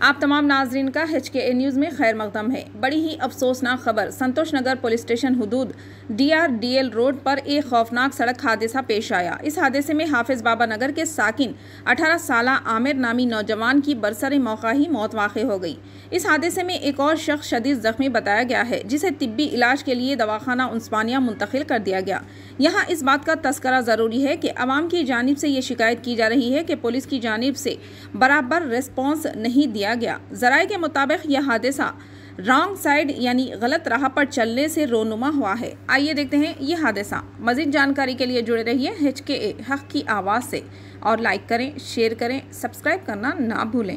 आप तमाम नाजरीन का HKA न्यूज़ में खैर मकदम है। बड़ी ही अफसोसनाक खबर संतोष नगर पुलिस स्टेशन हुदूद DRDL रोड पर एक खौफनाक सड़क हादसा पेश आया। इस हादसे में हाफिज बाबा नगर के साकिन 18 साल आमिर नामी नौजवान की बरसरे मौका ही मौत वाक़ हो गई। इस हादसे में एक और शख्स शदीद जख्मी बताया गया है, जिसे तिब्बी इलाज के लिए दवाखाना उस्मानिया मुंतकिल कर दिया गया। यहाँ इस बात का तस्करा ज़रूरी है कि अवाम की जानिब से ये शिकायत की जा रही है कि पुलिस की जानिब से बराबर रिस्पॉन्स नहीं दिया गया। ज़राए के मुताबिक यह हादसा रॉन्ग साइड यानी गलत राह पर चलने से रोनुमा हुआ है। आइए देखते हैं ये हादसा। मज़ीद जानकारी के लिए जुड़े रहिए HKA हक़ की आवाज़ से और लाइक करें, शेयर करें, सब्सक्राइब करना ना भूलें।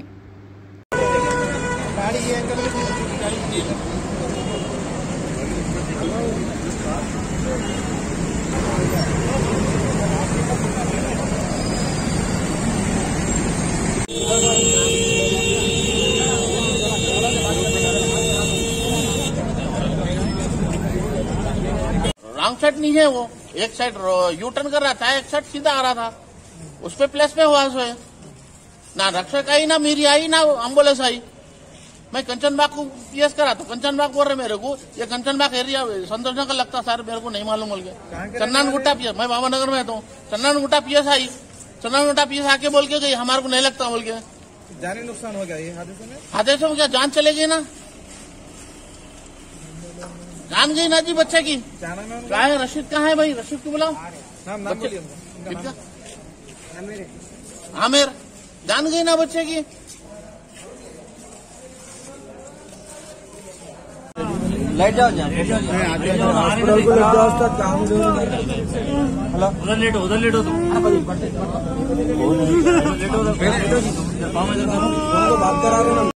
रॉन्ग साइड नहीं है, वो एक साइड यू टर्न कर रहा था, एक साइड सीधा आ रहा था, उस पे प्लेस पे हुआ है। ना रक्षक आई, ना मेरी आई, ना एम्बुलेंस आई। मैं कंचनबाग को PS करा तो कंचनबाग बोल रहे मेरे को, ये कंचनबाग एरिया संतोष नगर लगता सर, मेरे को नहीं मालूम बोल के। चन्नानगुट्टा PS, मैं बाबा नगर में तो चन्नानगुट्टा PS आई, चन्नानगुट्टा PS आके बोल के गई हमारे को नहीं लगता बोल के। जानी नुकसान हो गया ये हादसे में? हादसे में क्या जान चलेगी ना, जान गई ना जी बच्चे की। क्या है रशीद, कहाँ है भाई रशीद को बुलाओ। आमिर जान गई ना बच्चे की। लाइट जाओ हॉस्पिटल को लेट जाओ, उसका काम उधर लेट हो तुम बात करा रहे हो।